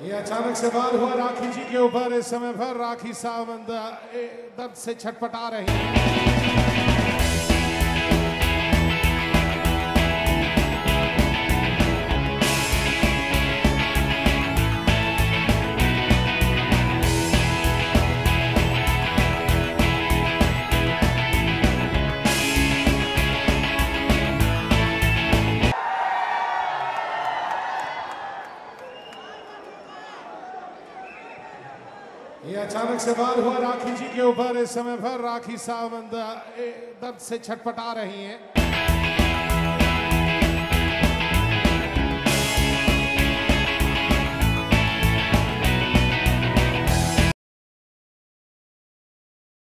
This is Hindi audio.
ये अचानक से वार हुआ राखी जी के ऊपर। इस समय पर राखी सावंत दर्द से छटपटा रही हैं। ये अचानक से वार हुआ राखी जी के ऊपर। इस समय पर राखी सावंत दर्द से छटपटा रही हैं।